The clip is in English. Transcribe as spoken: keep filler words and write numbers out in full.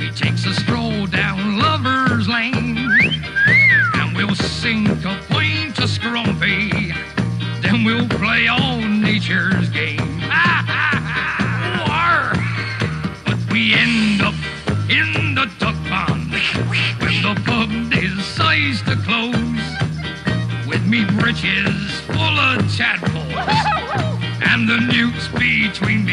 takes a stroll down Lover's Lane, and we'll sing a quaint a scrumpy, then we'll play all nature's game. War! But we end up in the duck pond when the pub decides to close, with me britches full of tadpoles and the newts between